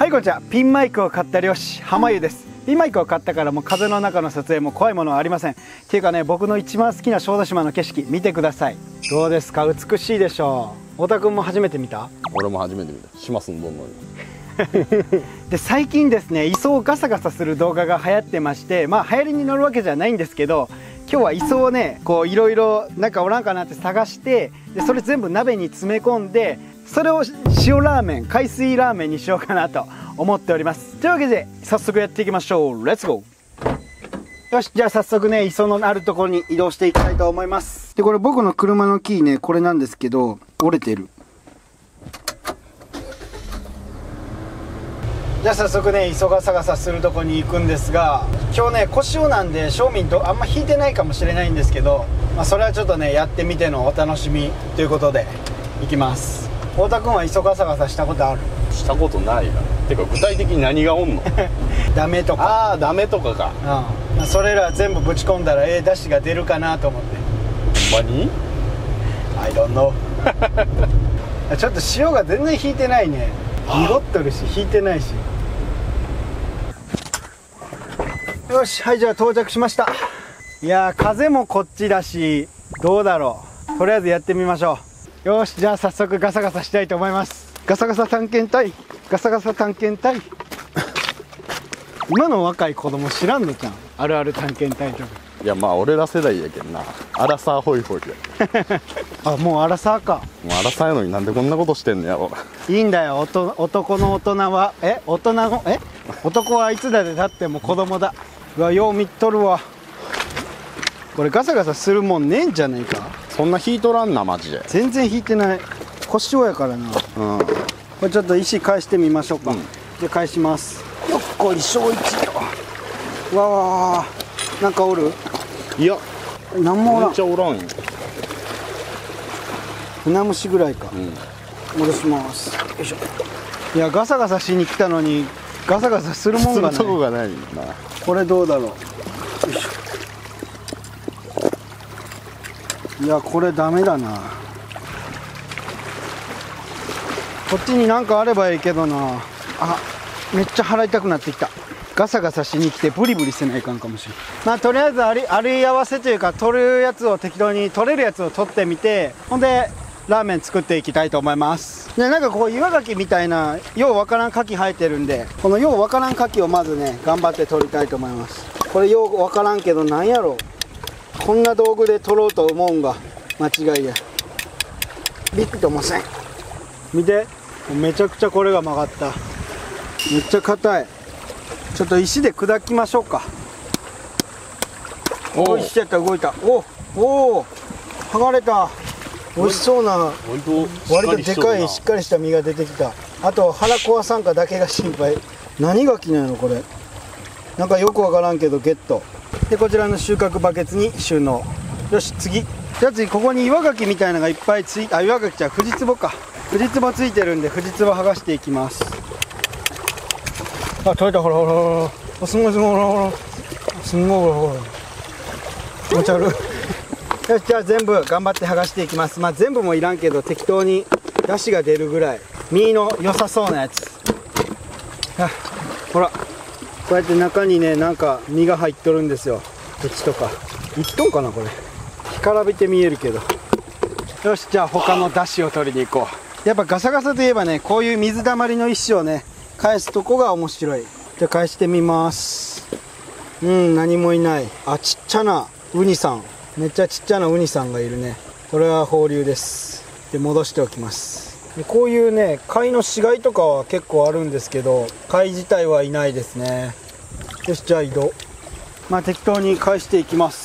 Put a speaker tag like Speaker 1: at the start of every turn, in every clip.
Speaker 1: はいこんにちは。ピンマイクを買った漁師浜優です。ピンマイクを買ったからもう風の中の撮影も怖いものはありません。っていうかね、僕の一番好きな小豆島の景色見てください。どうですか、美しいでしょう。太田君も初めて見た？
Speaker 2: 俺も初めて見た。島住んどんのに
Speaker 1: で最近ですね、磯をガサガサする動画が流行ってまして、まあ流行りに乗るわけじゃないんですけど、今日は磯をねこういろいろなんかおらんかなって探して、でそれ全部鍋に詰め込んで、それを塩ラーメン、海水ラーメンにしようかなと思っております。というわけで早速やっていきましょう。レッツゴー。よし、じゃあ早速ね、磯のあるところに移動していきたいと思います。でこれ僕の車のキーね、これなんですけど折れてる。じゃあ早速ね、磯ガサガサするとこに行くんですが、今日ね小潮なんで正面あんま引いてないかもしれないんですけど、まあ、それはちょっとねやってみてのお楽しみということで行きます。太田君は磯ガサガサしたことある？
Speaker 2: したことないな。てか具体的に何がおんの？
Speaker 1: ダメとか。
Speaker 2: ああ、ダメとかか。
Speaker 1: うん、それら全部ぶち込んだら出汁が出るかなと思って。
Speaker 2: ほんまに？
Speaker 1: I don't know ちょっと潮が全然引いてないね。濁っとるし引いてないし。よし、はい、じゃあ到着しました。いやー、風もこっちだし、どうだろう。とりあえずやってみましょう。よし、じゃあ早速ガサガサしたいと思います。ガサガサ探検隊、ガサガサ探検隊今の若い子供知らんのじゃん、あるある探検隊とか。
Speaker 2: いや、まあ俺ら世代やけんな。アラサーホイホイや
Speaker 1: あ、もうアラサーか。
Speaker 2: もうアラサーやのになんでこんなことしてんのやろ。
Speaker 1: いいんだよ、男の大人は男はいつだでたっても子供だ。うわ、よう見っとるわ。これガサガサするもんねえんじゃねえか。
Speaker 2: そんな引いとらんな、マジで。
Speaker 1: 全然引いてない。小潮やからな。
Speaker 2: うん。
Speaker 1: これちょっと石返してみましょうか。で返します。よっこいしょいちと。わわ、なんかおる？
Speaker 2: いや、
Speaker 1: なんもおらん。
Speaker 2: めっちゃおらんよ。
Speaker 1: 船虫ぐらいか。戻します。よいしょ。いや、ガサガサしに来たのにガサガサするもんがない。
Speaker 2: するとこがないな。
Speaker 1: これどうだろう。よいしょ。いや、これダメだな。こっちになんかあればいいけどな。あ、めっちゃ払いたくなってきた。ガサガサしに来てブリブリせないかんかもしれない。まあとりあえずあり合わせというか、取るやつを適当に取れるやつを取ってみて、ほんでラーメン作っていきたいと思います。でなんかこう岩牡蠣みたいなようわからん牡蠣生えてるんで、このようわからん牡蠣をまずね頑張って取りたいと思います。これようわからんけどなんやろう、こんな道具で取ろうと思うんが間違いや。びっくりともせん。見て、めちゃくちゃこれが曲がった。めっちゃ硬い。ちょっと石で砕きましょうか。おいしちゃった、動いた。おお、剥がれた。美味しそうな、割とでかいしっかりした実が出てきた。あと腹壊さんかだけが心配。何牡蠣なのこれ。なんかよくわからんけどゲット。でこちらの収穫バケツに収納。よし、次。じゃあ次、ここに岩牡蠣みたいなのがいっぱい岩牡蠣じゃフジツボか。フジツボついてるんでフジツボ剥がしていきます。あ、取れた。ほらほらほら、すごいすごい、ほらほら、すごいほらほら、気持ち悪い。よし、じゃあ全部頑張って剥がしていきます。まあ全部もいらんけど適当に出汁が出るぐらい身の良さそうなやつ。あ、ほら、こうやって中にねなんか身が入っとるんですよ。鉄とか1トンかなこれ。干からびて見えるけど。よし、じゃあ他の出汁を取りに行こう。やっぱガサガサといえばね、こういう水たまりの石をね返すとこが面白い。じゃあ返してみます。何もいない。あ、ちっちゃなウニさん。めっちゃちっちゃなウニさんがいるね。これは放流です。で戻しておきます。でこういうね貝の死骸とかは結構あるんですけど、貝自体はいないですね。よし、じゃあ移動。まあ適当に返していきます。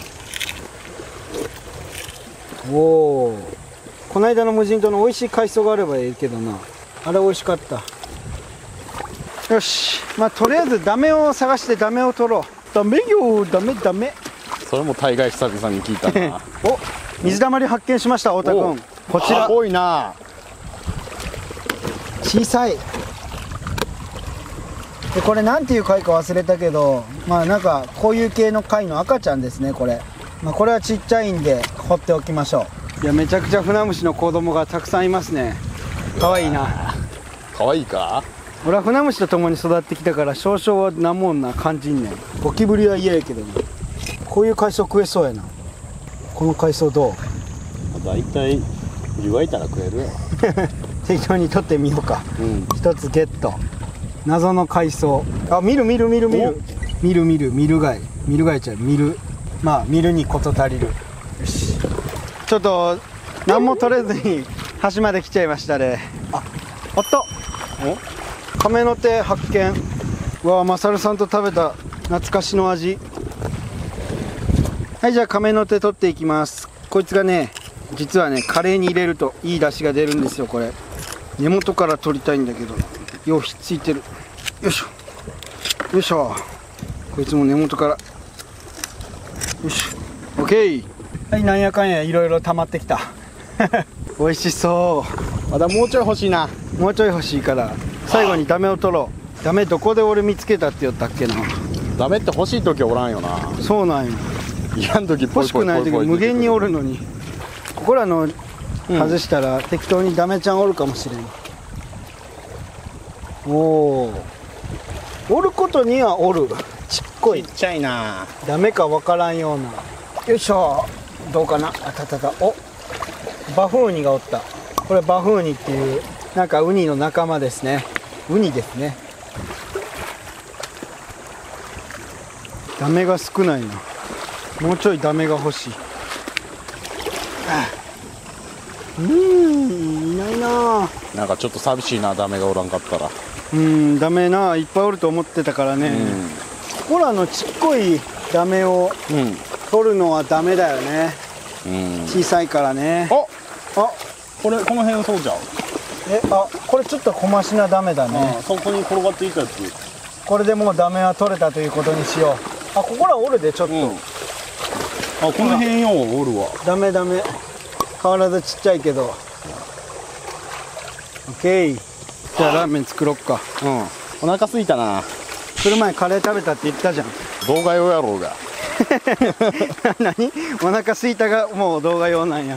Speaker 1: おお、この間の無人島の美味しい海藻があればいいけどな。あれ美味しかった。よし、まあとりあえずダメを探してダメを取ろう。ダメよ、ダメダメ。
Speaker 2: それも大概久々に聞いたな。
Speaker 1: お、水たまり発見しました、太田君。こちら。
Speaker 2: 多いな。
Speaker 1: 小さい。でこれなんていう貝か忘れたけど、まあなんかこういう系の貝の赤ちゃんですね、これ。まあこれはちっちゃいんで放っておきましょう。いや、めちゃくちゃ船虫の子供がたくさんいますね。可愛いな。
Speaker 2: 可愛いか？
Speaker 1: 俺は船虫と共に育ってきたから少々はなもんな感じんねん。ゴキブリは嫌やけどね。こういう海藻食えそうやな。この海藻どう？
Speaker 2: だいたい湯がいたら食えるやろ。
Speaker 1: 適当に取ってみようか。
Speaker 2: うん。
Speaker 1: 一つゲット。謎の海藻。あ、見る見る見る見る見る見る見る貝。見る貝ちゃう、見る。まあ見るに事足りる。よし、ちょっと何も取れずに端まで来ちゃいましたね。あ、おっと、亀の手発見。うわ、マサルさんと食べた懐かしの味。はい、じゃあ亀の手取っていきます。こいつがね、実はね、カレーに入れるといい出汁が出るんですよ。これ根元から取りたいんだけど、ようひっついてる。よいしょよいしょ。こいつも根元から。よし、オッケー。はい、なんやかんやいろいろ溜まってきた。美味しそう。
Speaker 2: まだもうちょい欲しいな。
Speaker 1: もうちょい欲しいから最後にダメを取ろう。ダメどこで俺見つけたって言ったっけな。
Speaker 2: ダメって欲しい時おらんよな。
Speaker 1: そうなんよ。
Speaker 2: いらん時ポ
Speaker 1: 欲しくない時無限におるのに、ここらの外したら適当にダメちゃんおるかもしれん。おお、おることにはおる。ちっこい。
Speaker 2: ちっちゃいな。
Speaker 1: ダメかわからんような。よいしょ、どうかな。あたたた。お、バフウニがおった。これバフウニっていうなんかウニの仲間ですね。ウニですね。ダメが少ないな。もうちょいダメが欲しい。いないな。
Speaker 2: なんかちょっと寂しいな、ダメがおらんかったら。
Speaker 1: ダメな、いっぱいおると思ってたからね。ここらのちっこいダメを取るのはダメだよね。小さいからね。あ、
Speaker 2: これこの辺そうじゃん。
Speaker 1: あ、これちょっと小増しなダメだね。
Speaker 2: そこに転がっていたやつ。
Speaker 1: これでもうダメは取れたということにしよう。あ、ここらおるでちょっと。
Speaker 2: あ、この辺ようおるわ。
Speaker 1: ダメダメ。変わらずちっちゃいけど。オッケー。じゃあラーメン作ろっか。
Speaker 2: お腹すいたな。
Speaker 1: それ前カレー食べたって言ったじゃん。
Speaker 2: 動画用やろうが。
Speaker 1: 何？お腹すいたがもう動画用なんや。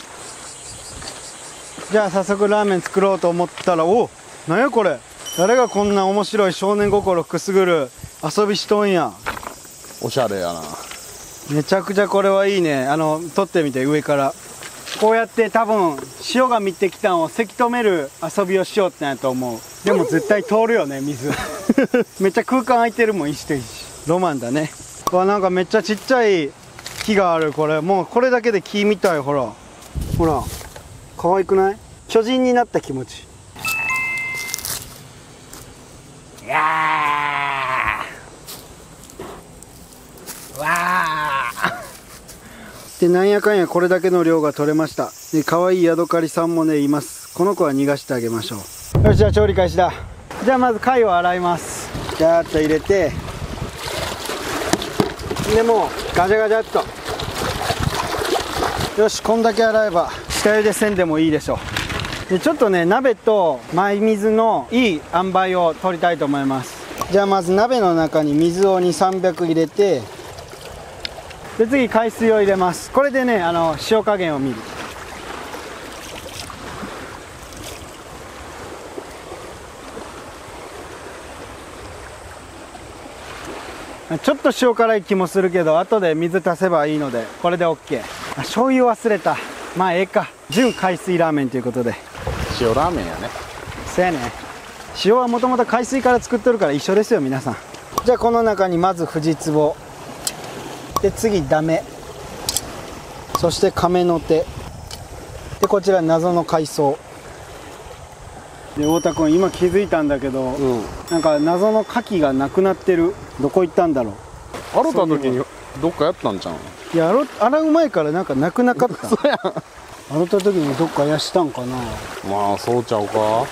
Speaker 1: じゃあ早速ラーメン作ろうと思ったら、お、なんやこれ。誰がこんな面白い少年心くすぐる遊びしとんや。
Speaker 2: おしゃれやな。
Speaker 1: めちゃくちゃこれはいいね。撮ってみて、上から。こうやって多分潮が満ってきたんをせき止める遊びをしようってなと思う。でも絶対通るよね、水。めっちゃ空間空いてるもん、石と石。ロマンだね。わ、なんかめっちゃちっちゃい木がある。これもうこれだけで木みたい。ほらほら、可愛くない？巨人になった気持ち。いやー、わー。で、なんやかんやこれだけの量が取れました。で、可愛いヤドカリさんもねいます。この子は逃がしてあげましょう。よし、じゃあ調理開始だ。じゃあまず貝を洗います。ジャーッと入れて、でもうガチャガチャっと。よし、こんだけ洗えば下茹でせんでもいいでしょう。でちょっとね、鍋と真水のいい塩梅を取りたいと思います。じゃあまず鍋の中に水を2、300入れて、で次海水を入れます。これでね、塩加減を見る。ちょっと塩辛い気もするけど、後で水足せばいいのでこれで OK。 醤油忘れた。まあええか、純海水ラーメンということで。
Speaker 2: 塩ラーメンやね。
Speaker 1: そうやね。塩はもともと海水から作ってるから一緒ですよ皆さん。じゃあこの中にまずフジツボで、次ダメ、そして亀の手で、こちら謎の海藻で。太田君今気づいたんだけど、なんか謎の牡蠣がなくなってる。どこ行ったんだろう。
Speaker 2: 洗った時にどっかやったんじゃん。
Speaker 1: いや、洗う前からなんかなくなかった。
Speaker 2: そうやん。
Speaker 1: 洗った時にどっかやしたんかな。
Speaker 2: まあそうちゃうか。
Speaker 1: はい、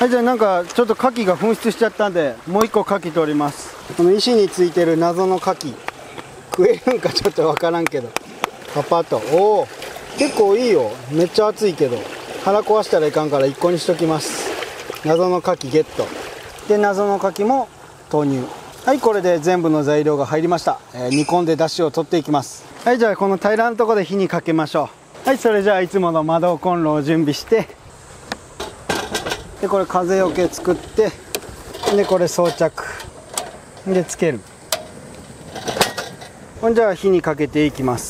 Speaker 1: じゃあなんかちょっと牡蠣が噴出しちゃったんで、もう一個牡蠣取ります。この石についてる謎の牡蠣食えるんかちょっとわからんけど、パパッと。おお、結構いいよ。めっちゃ熱いけど腹壊したらいかんから1個にしときます。謎の牡蠣ゲットで、謎の牡蠣も投入。はい、これで全部の材料が入りました。煮込んで出汁を取っていきます。はい、じゃあこの平らなところで火にかけましょう。はい、それじゃあいつもの魔導コンロを準備して、でこれ風よけ作って、 でこれ装着でつける。ほんじゃあ火にかけていきます。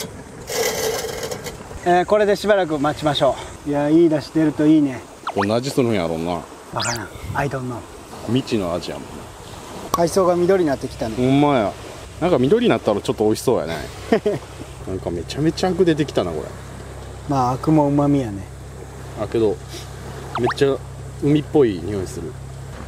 Speaker 1: これでしばらく待ちましょう。いや、いい出汁出るといいね。
Speaker 2: 同じするんやろうな。
Speaker 1: わからん、I don't know。
Speaker 2: 未知の味やもんな。
Speaker 1: 海藻が緑になってきたね。
Speaker 2: ほんまや。なんか緑になったらちょっと美味しそうやね。なんかめちゃめちゃアク出てきたなこれ。
Speaker 1: まあアクもうまみやね。
Speaker 2: あけどめっちゃ海っぽい匂いする。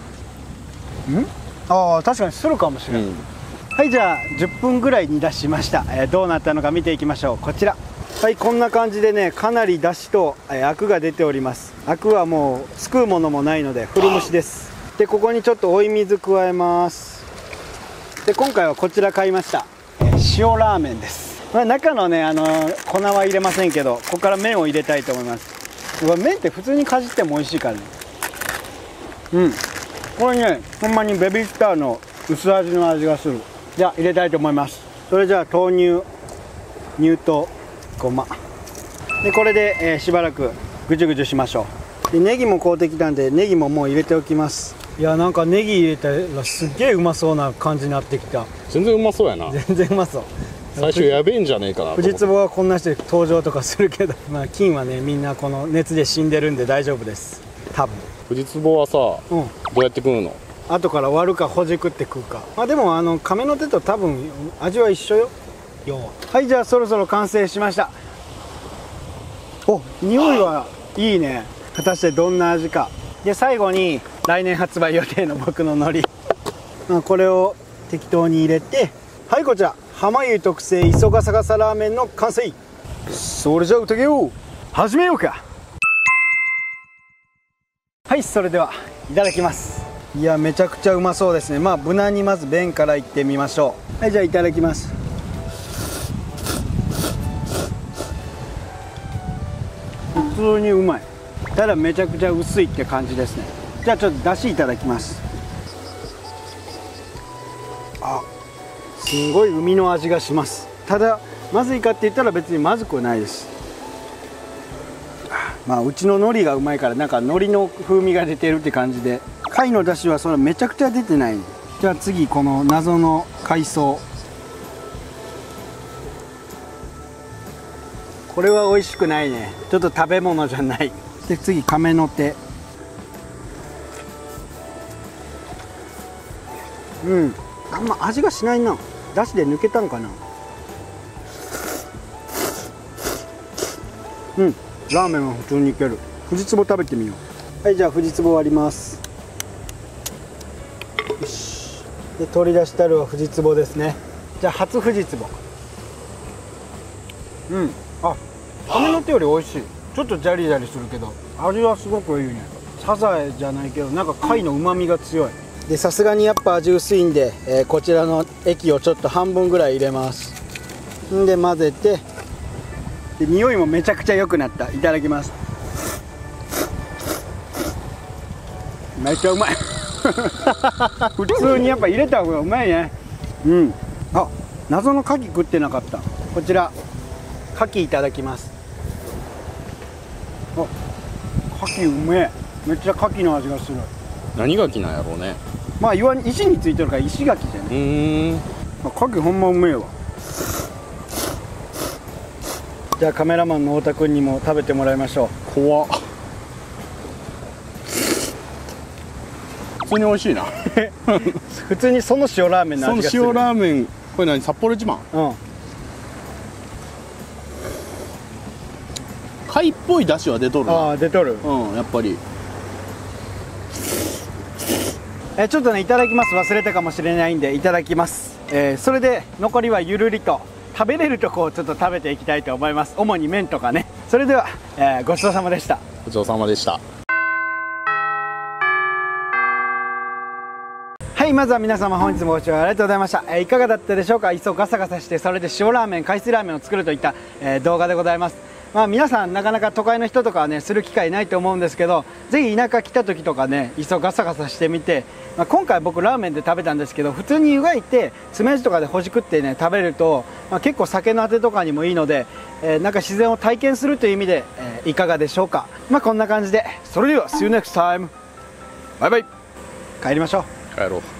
Speaker 1: ああ、確かにするかもしれない。はい、じゃあ10分ぐらい煮出しました。どうなったのか見ていきましょう。こちら。はい、こんな感じでね、かなり出汁とアクが出ております。アクはもうすくうものもないので古蒸しです。でここにちょっと追い水加えます。で今回はこちら買いました、塩ラーメンです。まあ、中のね粉は入れませんけど、ここから麺を入れたいと思います。麺って普通にかじっても美味しいからね。これね、ほんまにベビースターの薄味の味がする。じゃあ入れたいと思います。それじゃあ豆乳、乳糖、ごまで、これで、しばらくぐじゅぐじゅしましょう。でネギも買うてきたんで、ネギももう入れておきます。いや、なんかネギ入れたらすっげえうまそうな感じになってきた。
Speaker 2: 全然うまそうやな。
Speaker 1: 全然うまそう。
Speaker 2: 最初やべえんじゃねえかな。
Speaker 1: 藤壺はこんな人で登場とかするけど、まあ菌はねみんなこの熱で死んでるんで大丈夫です。多分
Speaker 2: 藤壺はさ、どうやって食うの？
Speaker 1: 後から割るかほじくって食うか。まあでも亀の手と多分味は一緒よ。はい、じゃあそろそろ完成しました。お、匂いはいいね。果たしてどんな味か。で最後に来年発売予定の僕の海苔、これを適当に入れて、はい、こちら浜湯特製磯ガサガサラーメンの完成。それじゃあ宴を始めようか。はい、それではいただきます。いや、めちゃくちゃうまそうですね。まあ無難にまず麺からいってみましょう。はい、じゃあいただきます。普通にうまい。ただめちゃくちゃ薄いって感じですね。じゃあちょっとだしいただきます。あ、すんごい海の味がします。ただまずいかって言ったら別にまずくはないです。まあうちの海苔がうまいから、なんか海苔の風味が出てるって感じで、貝のだしはそれめちゃくちゃ出てない。じゃあ次この謎の海藻、これは美味しくないね。ちょっと食べ物じゃない。で次亀の手、あんま味がしないな。だしで抜けたんかな。ラーメンは普通にいける。藤壺食べてみよう。はい、じゃあ藤壺割ります。よし。で取り出したるは藤壺ですね。じゃあ初藤壺。あ、亀の手より美味しい。ちょっとジャリジャリするけど味はすごくいいね。サザエじゃないけどなんか貝の旨味が強い。でさすがにやっぱ味薄いんで、こちらの液をちょっと半分ぐらい入れます。で混ぜて、で匂いもめちゃくちゃ良くなった。いただきます。めっちゃうまい。普通にやっぱ入れた方がうまいね。あ、謎の牡蠣食ってなかった。こちら牡蠣いただきます。あ、牡蠣うめえ。めっちゃ牡蠣の味がする。
Speaker 2: 何牡蠣なんやろうね。
Speaker 1: まあ岩に石についてるから石牡蠣じゃね。牡蠣ほんまうめえわ。じゃあカメラマンの太田君にも食べてもらいましょう。
Speaker 2: 怖っ。普通に美味しいな。
Speaker 1: 普通にその塩ラーメンの味がする。
Speaker 2: その塩ラーメン、これ何、札幌一番？貝っぽい出汁は出とるな。
Speaker 1: ああ、出とる。
Speaker 2: やっぱり。
Speaker 1: ちょっとね、いただきます忘れたかもしれないんでいただきます。それで残りはゆるりと食べれるとこをちょっと食べていきたいと思います。主に麺とかね。それでは、ごちそうさまでした。
Speaker 2: ごちそうさまでした。
Speaker 1: はい、まずは皆様本日もご視聴ありがとうございました。いかがだったでしょうか。磯ガサガサしてそれで塩ラーメン、海水ラーメンを作るといった、動画でございます。まあ皆さんなかなか都会の人とかはねする機会ないと思うんですけど、ぜひ田舎来た時とかね磯ガサガサしてみて、今回僕ラーメンで食べたんですけど、普通に湯がいて爪楊枝とかでほじくってね食べると、結構酒のあてとかにもいいので、なんか自然を体験するという意味で、いかがでしょうか。こんな感じで、それでは See you next time。バイバイ。 帰りましょう。
Speaker 2: 帰ろう。